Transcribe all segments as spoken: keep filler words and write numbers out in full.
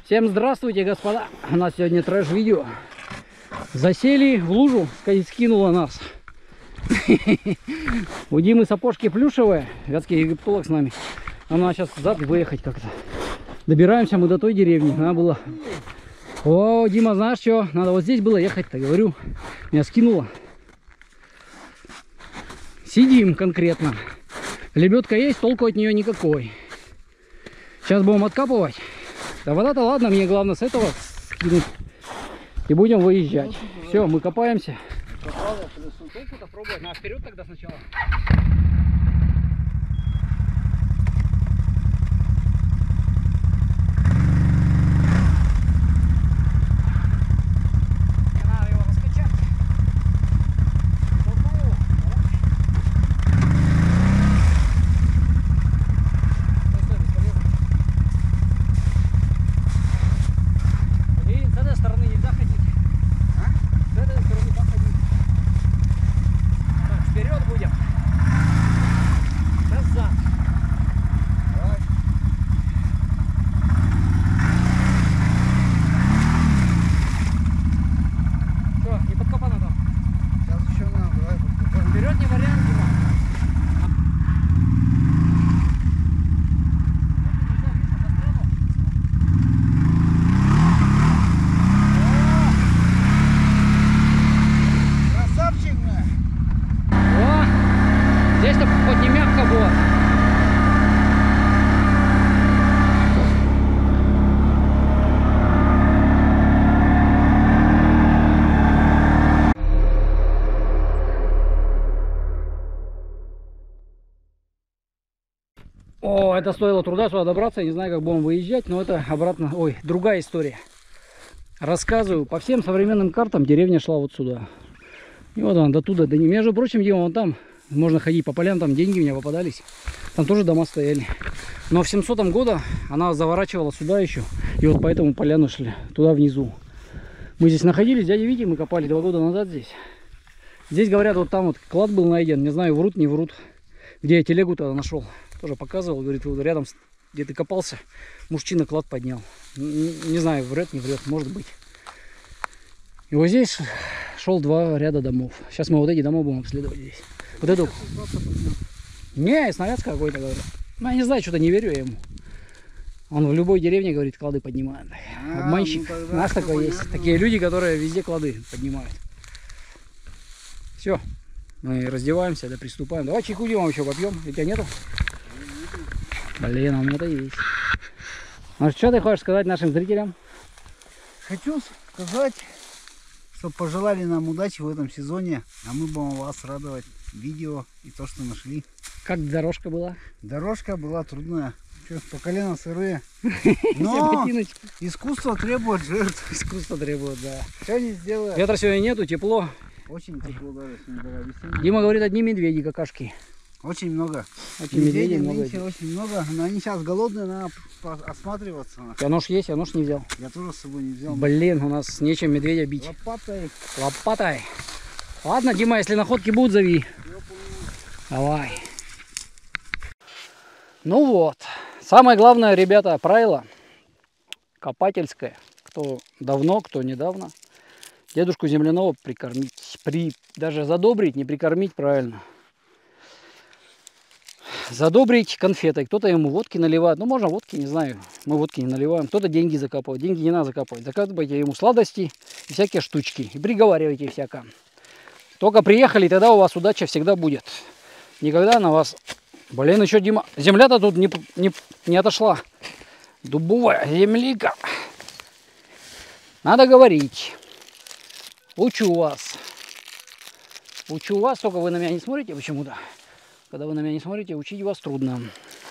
Всем здравствуйте, господа! У нас сегодня трэш-видео. Засели в лужу, скинула нас. У Димы сапожки плюшевые, вятский египтолог с нами. Нам надо сейчас сзади выехать как-то. Добираемся мы до той деревни. Надо было... О, Дима, знаешь что? Надо вот здесь было ехать-то, говорю. Меня скинуло. Сидим конкретно. Лебедка есть, толку от нее никакой. Сейчас будем откапывать. Да вода-то ладно, мне главное с этого скинуть. И будем выезжать. Все, мы копаемся. Толку-то пробовать. Ну а вперед тогда сначала. О, это стоило труда сюда добраться. Я не знаю, как будем выезжать, но это обратно... Ой, другая история. Рассказываю. По всем современным картам деревня шла вот сюда. И вот она, до туда. Да не, между прочим, Дима, вон там можно ходить по полям, там деньги мне попадались. Там тоже дома стояли. Но в семисотом году она заворачивала сюда еще. И вот поэтому поляны шли туда внизу. Мы здесь находились, дядя Витя, мы копали два года назад здесь. Здесь, говорят, вот там вот клад был найден. Не знаю, врут, не врут. Где я телегу тогда нашел. Тоже показывал, говорит, вот рядом, где ты копался, мужчина клад поднял. Не, не знаю, врет, не врет, может быть. И вот здесь шел два ряда домов. Сейчас мы вот эти дома будем обследовать здесь. Вот эту... Не, снарядка какой-то, говорит. Ну, я не знаю, что-то не верю я ему. Он в любой деревне, говорит, клады поднимает. А, обманщик. Ну, у нас такой есть. Такие люди, которые везде клады поднимают. Все. Мы раздеваемся, да приступаем. Давай чайку вам еще попьем. У тебя нету? Блин, у меня-то есть. Ну что ты хочешь сказать нашим зрителям? Хочу сказать, что пожелали нам удачи в этом сезоне, а мы будем вас радовать видео и то, что нашли. Как дорожка была? Дорожка была трудная. Что, по колено сырые. Но искусство требует жертв. Искусство требует, да. Что не сделаю. Ветра сегодня нету, тепло. Очень тепло даже сегодня. Дима говорит, одни медведи какашки. Очень много. Очень медведей, медведей много. Нынче очень много, но они сейчас голодные, надо осматриваться. А нож есть, я нож не взял. Я тоже с собой не взял. Блин, у нас нечем медведя бить. Лопатой. Лопатой. Ладно, Дима, если находки будут, зови. Давай. Ну вот. Самое главное, ребята, правило копательское. Кто давно, кто недавно. Дедушку земляного прикормить. При, даже задобрить, не прикормить, правильно. Задобрить конфетой. Кто-то ему водки наливает. Ну, можно водки, не знаю. Мы водки не наливаем. Кто-то деньги закапывает. Деньги не надо закапывать. Закапывайте ему сладости и всякие штучки. И приговаривайте всяко. Только приехали, тогда у вас удача всегда будет. Никогда на вас... Блин, еще, Дима, земля-то тут не, не, не отошла. Дубовая землика. Надо говорить. Учу вас. Учу вас, только вы на меня не смотрите почему-то. Когда вы на меня не смотрите, учить вас трудно.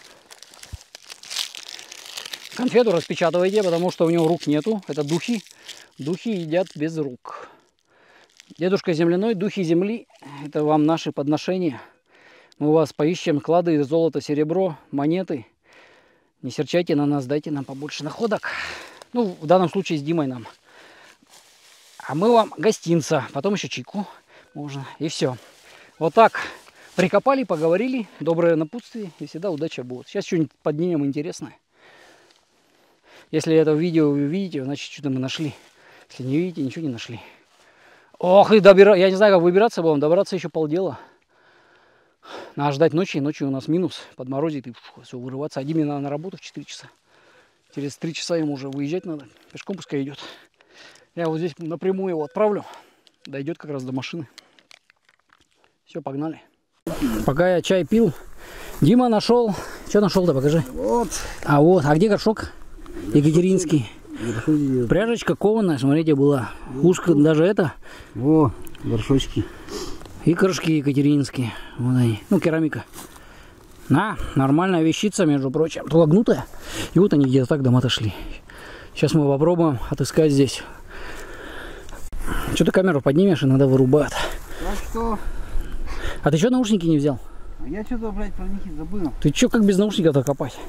Конфету распечатывайте, потому что у него рук нету. Это духи. Духи едят без рук. Дедушка земляной, духи земли. Это вам наши подношения. Мы у вас поищем клады, золото, серебро, монеты. Не серчайте на нас, дайте нам побольше находок. Ну, в данном случае с Димой нам. А мы вам гостинца. Потом еще чайку можно. И все. Вот так. Прикопали, поговорили, доброе напутствие, и всегда удача будет. Сейчас что-нибудь поднимем интересное. Если это видео вы видите, значит что-то мы нашли. Если не видите, ничего не нашли. Ох, и добира... я не знаю, как выбираться будем, добраться еще полдела. Надо ждать ночи, ночью у нас минус, подморозит и все, вырываться. Один надо на работу в четыре часа. Через три часа ему уже выезжать надо, пешком пускай идет. Я вот здесь напрямую его отправлю, дойдет как раз до машины. Все, погнали. Пока я чай пил, Дима нашел, что нашел-то, покажи. Вот. А вот, а где горшок? Екатеринский. Пряжечка кованая, смотрите, была. Ушко даже это. Во, горшочки. И крышки екатеринские. Вот они. Ну, керамика. На, нормальная вещица, между прочим. Только гнутая. И вот они где-то так дома отошли. Сейчас мы попробуем отыскать здесь. Что-то камеру поднимешь, иногда вырубает. Так что... А ты что, наушники не взял? А я что-то, блядь, про них и забыл. Ты что, как без наушников-то копать?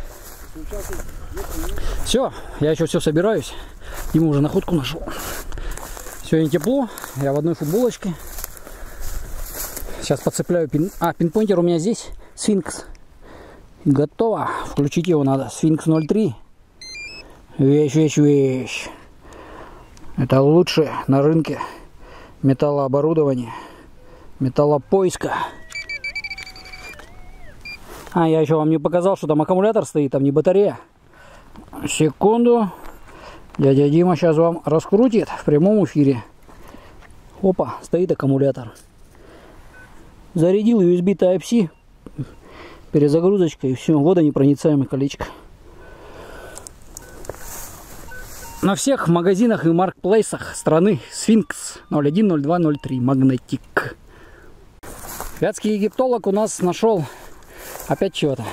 Все, я еще все собираюсь. Дима уже находку нашел. Сегодня тепло, я в одной футболочке. Сейчас подцепляю пин... А, пинпоинтер у меня здесь. Сфинкс. Готово. Включить его надо. Сфинкс ноль три. Вещь, вещь, вещь. Это лучшее на рынке металлооборудование. Металлопоиска. А, я еще вам не показал, что там аккумулятор стоит, там не батарея. Секунду. Дядя Дима сейчас вам раскрутит в прямом эфире. Опа, стоит аккумулятор. Зарядил ю эс би Type-C. Перезагрузочка и все. Водонепроницаемое колечко. На всех магазинах и маркетплейсах страны Сфинкс ноль один ноль два ноль три Магнетик. Вятский египтолог у нас нашел опять чего-то.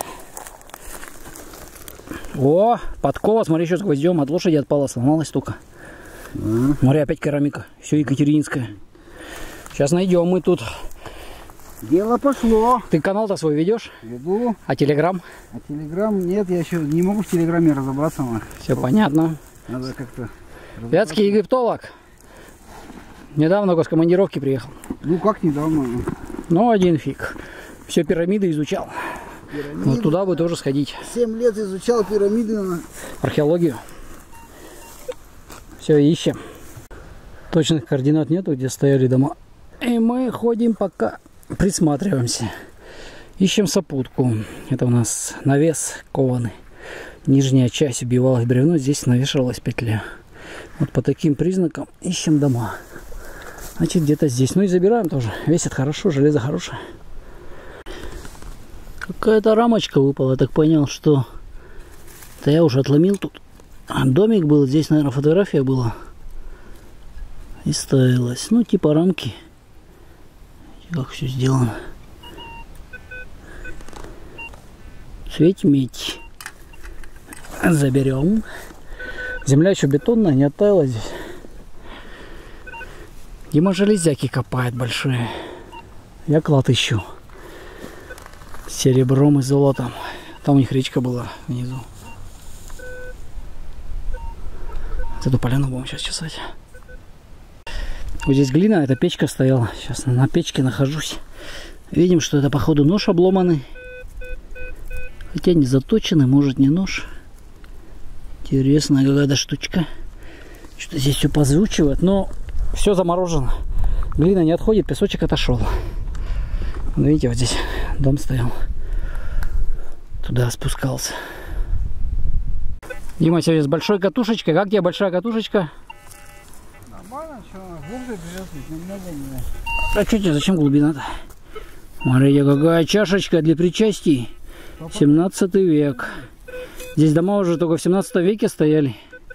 О, подкова, смотри, еще с гвоздем. От лошади отпала, сломалась только. Mm. Смотри, опять керамика. Все екатерининское. Сейчас найдем мы тут. Дело пошло. Ты канал-то свой ведешь? Веду. А телеграм? А телеграм нет, я еще не могу в телеграме разобраться. Все понятно. Надо как-то... Вятский египтолог. Недавно только с командировки приехал. Ну как недавно? Ну один фиг. Все пирамиды изучал. Пирамиды. Вот туда бы тоже сходить. Семь лет изучал пирамиды. Археологию. Все, ищем. Точных координат нету, где стояли дома. И мы ходим пока, присматриваемся. Ищем сопутку. Это у нас навес кованый. Нижняя часть убивалась в бревно, здесь навешивалась петля. Вот по таким признакам ищем дома. Значит, где-то здесь. Ну и забираем тоже. Весит хорошо, железо хорошее. Какая-то рамочка выпала, я так понял, что... Это я уже отломил тут. Домик был, здесь, наверное, фотография была. И ставилась. Ну, типа рамки. Как все сделано. Цветь медь. Заберем. Земля еще бетонная, не оттаяла здесь. Дима железяки копает большие. Я клад ищу. С серебром и золотом. Там у них речка была внизу. Вот эту поляну будем сейчас чесать. Вот здесь глина, эта печка стояла. Сейчас на печке нахожусь. Видим, что это походу нож обломанный. Хотя не заточенный, может не нож. Интересная какая-то штучка. Что-то здесь все позвучивает, но все заморожено. Глина не отходит, песочек отошел. Вот видите, вот здесь дом стоял. Туда спускался. Дима сегодня с большой катушечкой. Как тебе большая катушечка? Нормально, что? Глубже берет, немного не. А что тебе, зачем глубина-то? Смотрите, какая чашечка для причастий. семнадцатый век. Здесь дома уже только в семнадцатом веке стояли.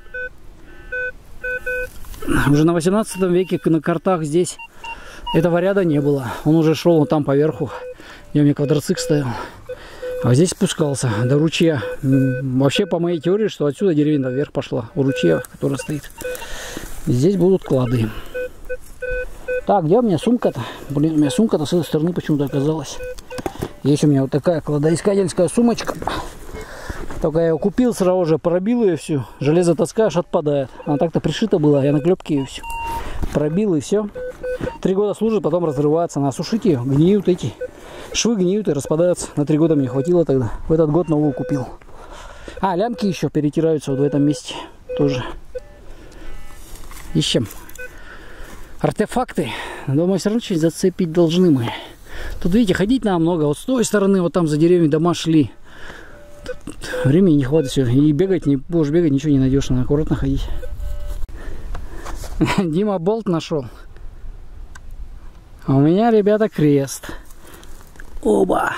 Уже на восемнадцатом веке на картах здесь этого ряда не было. Он уже шел вот там поверху, где у меня квадроцикл стоял. А здесь спускался до ручья. Вообще, по моей теории, что отсюда деревня вверх пошла. У ручья, который стоит. Здесь будут клады. Так, где у меня сумка-то? Блин, у меня сумка-то с этой стороны почему-то оказалась. Есть у меня вот такая кладоискательская сумочка. Только я ее купил сразу же, пробил ее всю. Железо таскаешь, отпадает. Она так-то пришита была, я на клепке ее всю пробил и все. Три года служит, потом разрывается. На осушить ее, гниют эти. Швы гниют и распадаются. На три года мне хватило тогда. В этот год новую купил. А, лямки еще перетираются вот в этом месте тоже. Ищем артефакты. Думаю, все равно что-нибудь зацепить должны мы. Тут, видите, ходить нам много. Вот с той стороны, вот там за деревьями дома шли. Тут времени не хватит все. И бегать, не будешь бегать, ничего не найдешь. Надо аккуратно ходить. Дима болт нашел. А у меня, ребята, крест. Оба.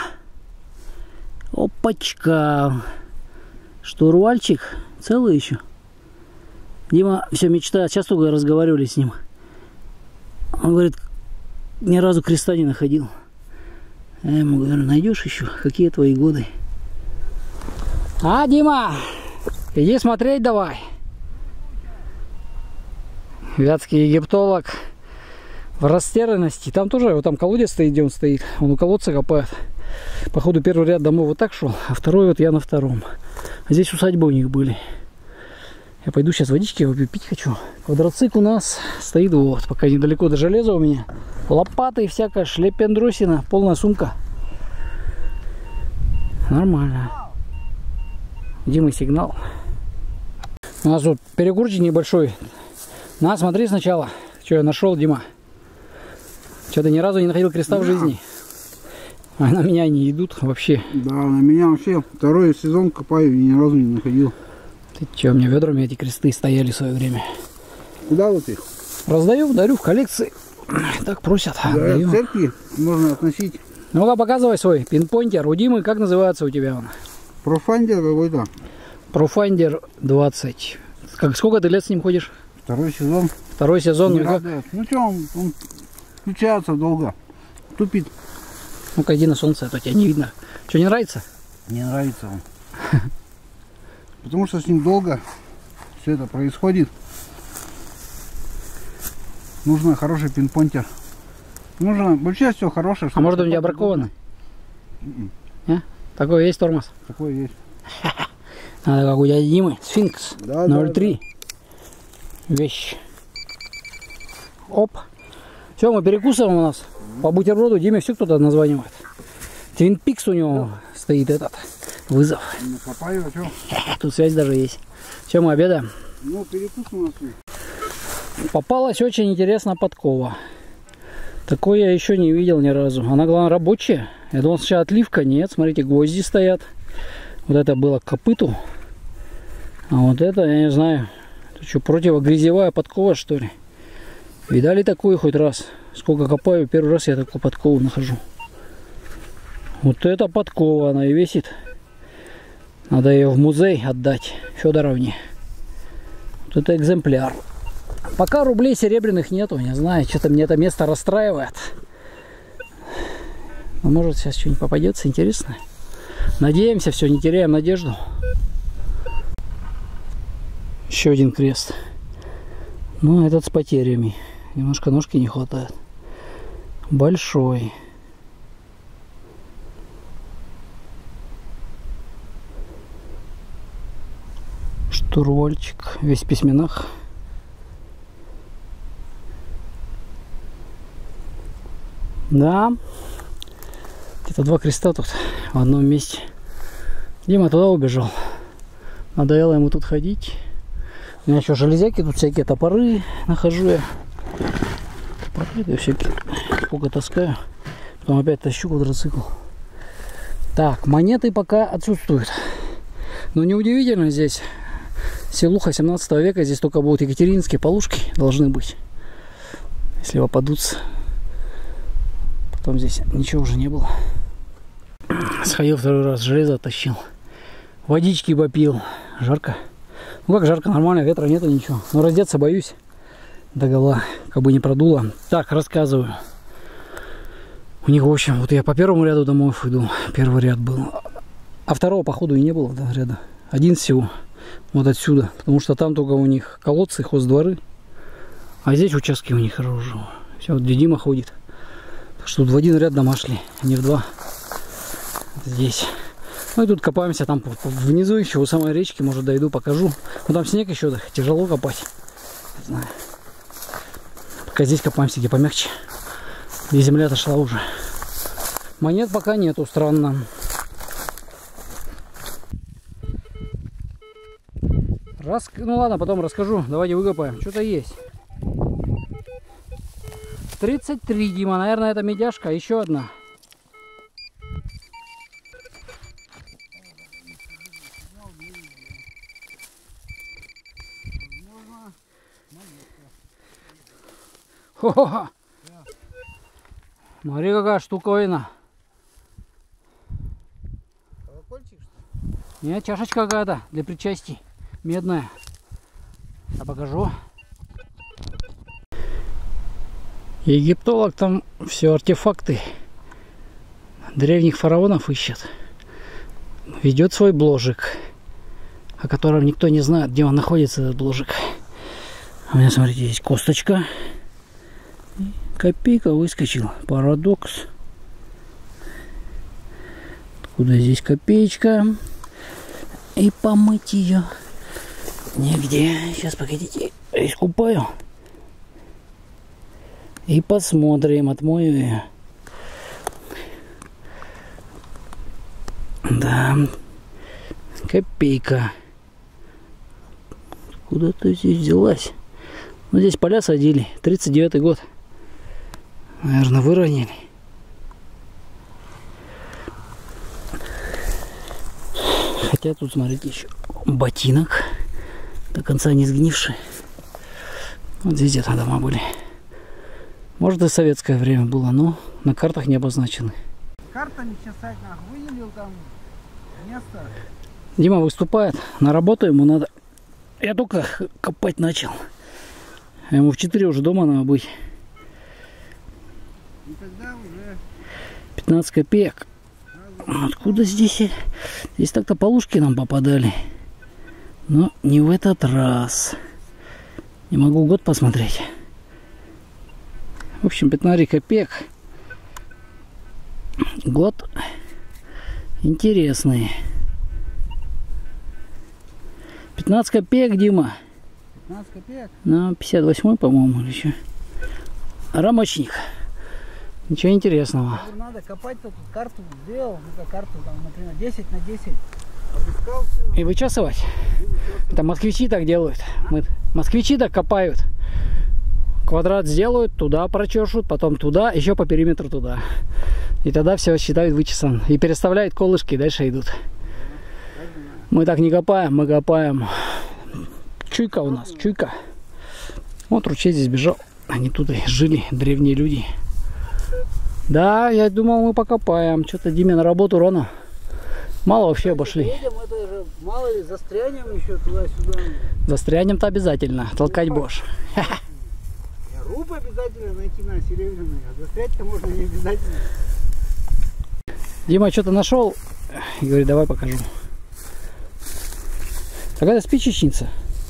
Опачка. Штурвальчик целый еще. Дима все мечтает. Сейчас только разговаривали с ним. Он говорит, ни разу креста не находил. Я ему говорю, найдешь еще? Какие твои годы? А, Дима, иди смотреть давай. Вятский египтолог в растерянности. Там тоже, вот там колодец стоит, где он стоит. Он у колодца копает. Походу первый ряд домой вот так шел, а второй вот я на втором. А здесь усадьбы у них были. Я пойду сейчас водички выпью, пить хочу. Квадроцикл у нас стоит вот, пока недалеко до железа у меня. Лопаты и всякая шлепендросина, полная сумка. Нормально. Дима сигнал. У нас вот перекурчик небольшой. На, смотри сначала, что я нашел, Дима. Что-то ни разу не находил креста в жизни. А на меня они идут вообще. Да, на меня вообще второй сезон копаю и ни разу не находил. Ты че, у меня ведрами эти кресты стояли в свое время. Куда вот их? Раздаю, дарю в коллекции. Так просят. Да, в церкви можно относить. Ну-ка, показывай свой пинпоинтер. У Димы как называется у тебя он? Профандер какой-то. Профандер двадцать. Как, сколько ты лет с ним ходишь? Второй сезон. Второй сезон. Не Ну, как? ну что, он, он включается долго. Тупит. Ну-ка, иди на солнце, а то тебя не видно. Что, не нравится? Не нравится он. Потому что с ним долго все это происходит. Нужно хороший пинпонтер. Нужно вообще все хорошее. А может у тебя браковано? А? Такой есть тормоз? Такой есть. Надо как у дяди Димы. Сфинкс. Да, ноль да, три. Да. Вещь. Оп. Все, мы перекусываем у нас. По бутерброду Диме все кто-то названивает. Твин Пикс у него да. Стоит этот вызов. Накопаю, а что? Тут связь даже есть. Все, мы обедаем. Ну, перекус у нас. Попалась очень интересная подкова. Такой я еще не видел ни разу. Она, главное, рабочая. Я думал, сначала отливка. Нет, смотрите, гвозди стоят. Вот это было к копыту. А вот это, я не знаю. Это что, противогрязевая подкова, что ли? Видали такую хоть раз? Сколько копаю, первый раз я такую подкову нахожу. Вот эта подкова, она и весит. Надо ее в музей отдать Федоровне. Вот это экземпляр. Пока рублей серебряных нету, не знаю, что-то мне это место расстраивает. Но может сейчас что-нибудь попадется интересное. Надеемся, все, не теряем надежду. Еще один крест. Ну, этот с потерями. Немножко ножки не хватает. Большой. Штурвальчик. Весь в письменах. Да. Где-то два креста тут в одном месте. Дима туда убежал. Надоело ему тут ходить. У меня еще железяки, тут всякие топоры нахожу я. Топоры я всякие. Сколько таскаю. Потом опять тащу квадроцикл. Так, монеты пока отсутствуют. Но неудивительно здесь. Селуха семнадцатого века. Здесь только будут екатерининские полушки должны быть. Если попадутся. Потом здесь ничего уже не было. Сходил второй раз, железо тащил. Водички попил. Жарко. Ну как жарко, нормально, ветра нету, ничего. Но раздеться боюсь. Догола, как бы не продуло. Так, рассказываю. У них, в общем, вот я по первому ряду домов иду. Первый ряд был. А второго, походу, и не было, да, ряда. Один всего. Вот отсюда. Потому что там только у них колодцы, хоздворы. А здесь участки у них хорошие. Все, вот где Дима ходит. Так что тут в один ряд дома шли, а не в два. Здесь. Ну и тут копаемся, там внизу еще, у самой речки, может, дойду, покажу. Ну там снег еще, да, тяжело копать. Не знаю. Пока здесь копаемся, где помягче. Где земля отошла уже. Монет пока нету, странно. Рас... Ну ладно, потом расскажу. Давайте выкопаем. Что-то есть. тридцать три, Дима. Наверное, это медяшка. Еще одна. Хо-хо-хо. Смотри, какая штуковина. Колокольчик, что ли? Нет, чашечка какая-то для причастий. Медная. Я покажу. Египтолог там все артефакты древних фараонов ищет. Ведет свой бложик, о котором никто не знает, где он находится, этот бложик. У меня, смотрите, здесь косточка. Копейка выскочил. Парадокс. Откуда здесь копеечка? И помыть ее нигде. Сейчас, погодите, искупаю. И посмотрим, отмою ее. Да. Копейка. Куда-то здесь взялась. Ну, здесь поля садили. тридцать девятый год. Наверное, выронили. Хотя тут, смотрите, еще ботинок. До конца не сгнивший. Вот здесь где-то дома были. Может, и советское время было, но на картах не обозначены. Картами чесать, выделил там место. Дима выступает. На работу ему надо. Я только копать начал. Ему в четыре уже дома надо быть. И тогда уже пятнадцать копеек. Откуда здесь? Здесь так-то полушки нам попадали. Но не в этот раз. Не могу год посмотреть. В общем, пятнадцать копеек. Год интересный. пятнадцать копеек, Дима. пятнадцать копеек? На пятьдесят восьмой, по-моему, или еще. Рамочник. Ничего интересного. Надо копать, тут карту сделал, ну-ка карту там, например, десять на десять. Обыскал все. И вычесывать. Это москвичи так делают. Мы, москвичи так копают. Квадрат сделают, туда прочешут, потом туда, еще по периметру туда. И тогда все считают вычесан. И переставляют колышки, дальше идут. Мы так не копаем, мы копаем. Чуйка у нас, чуйка. Вот ручей здесь бежал. Они тут и жили, древние люди. Да, я думал, мы покопаем. Что-то Диме на работу рано. Мало вообще обошли. Едем, это же, мало ли, застрянем еще туда-сюда. Застрянем-то обязательно. Толкать будешь. Руб обязательно найти на серебряный, а застрять-то можно не обязательно. Дима что-то нашел и говорит, давай покажу. Какая-то спичечница.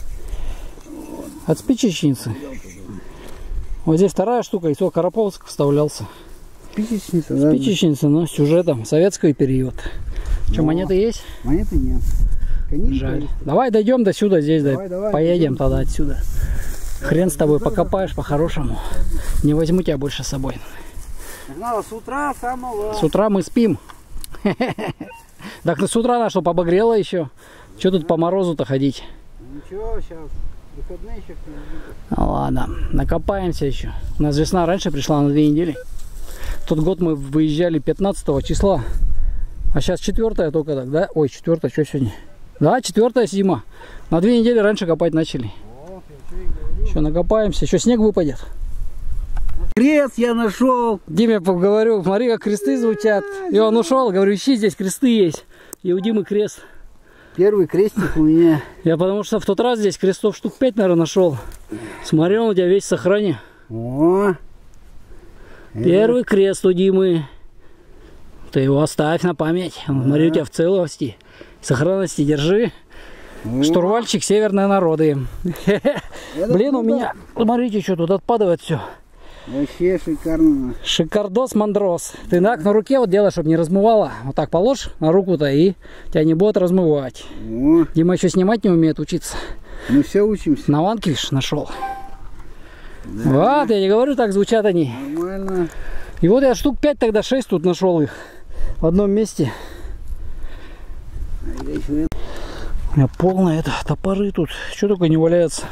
От спичечницы. Вот здесь вторая штука, и то Караповск вставлялся. Спичечница, да? Спичечница, но с сюжетом. Советский период. Что, монеты есть? Монеты нет. Конечно, Жаль. есть. Давай дойдем до сюда, здесь Давай, да, давай, поедем идем. тогда отсюда. Хрен с тобой, покопаешь по-хорошему. Не возьму тебя больше с собой. Надо с утра самого. С утра мы спим. Так с утра на что, побагрело еще? Что тут по морозу-то ходить? Ничего, сейчас выходные еще. Ну, ладно, накопаемся еще. У нас весна раньше пришла на две недели. Тот год мы выезжали пятнадцатого числа. А сейчас четвёртое только так, да? Ой, четвёртое, что сегодня? Да, четвёртое зима. На две недели раньше копать начали. Еще накопаемся, еще снег выпадет. Крест я нашел. Диме говорю, смотри, как кресты звучат. И он ушел, говорю, ищи, здесь кресты есть. И у Димы крест. Первый крестик у меня. Я потому что в тот раз здесь крестов штук пять, наверное, нашел. Смотрел, у тебя весь в сохране. О, Первый крест у Димы. Ты его оставь на память. Он, смотри, у тебя в целости, сохранности держи. О. Штурвальчик «Северные народы». Это Блин, у круто. меня, смотрите, что тут отпадает все. Вообще шикарно. Шикардос мандрос. Ты так на руке вот делаешь, чтобы не размывало. Вот так положь на руку-то, и тебя не будет размывать. О, Дима еще снимать не умеет, учиться. мы все учимся. На ванке, видишь, нашел. Вот, я не говорю, так звучат они. Нормально. И вот я штук пять, тогда шесть тут нашел их. В одном месте. У меня полное это, топоры тут. Что только не валяется.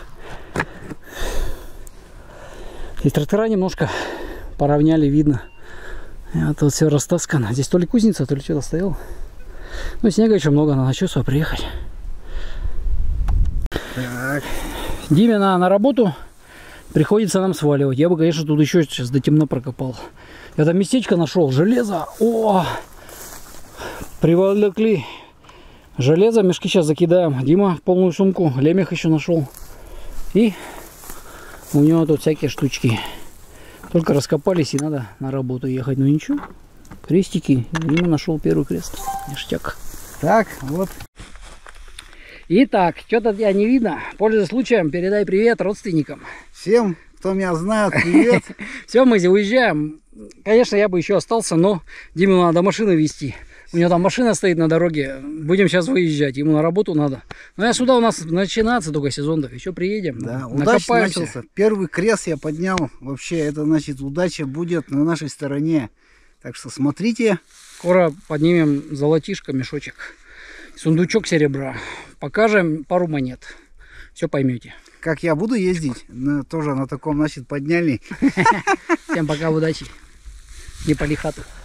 Здесь трактора немножко поравняли, видно. А тут все растаскано. Здесь то ли кузница, то ли что-то стоял. Ну, снега еще много, надо чувство приехать. Так. Диме на, на работу приходится нам сваливать. Я бы, конечно, тут еще сейчас до темно прокопал. Я там местечко нашел, железо. О! Привлекли железо, мешки сейчас закидаем. Дима полную сумку, лемех еще нашел. И у него тут всякие штучки. Только раскопались и надо на работу ехать. Ну ничего, крестики. Дима нашел первый крест. Ништяк. Так, вот. Итак, что-то тебя не видно. Пользуясь случаем, передай привет родственникам. Всем, кто меня знает, привет. Все, мы уезжаем. Конечно, я бы еще остался, но Диму надо машины везти. У него там машина стоит на дороге. Будем сейчас выезжать. Ему на работу надо. Но я сюда, у нас начинается только сезон. Еще приедем. Да, удачно начался. Первый крест я поднял. Вообще, это значит, удача будет на нашей стороне. Так что смотрите. Скоро поднимем золотишко, мешочек. Сундучок серебра. Покажем пару монет. Все поймете. Как я буду ездить, на, тоже на таком, значит, подняли. Всем пока, удачи. Не полихату.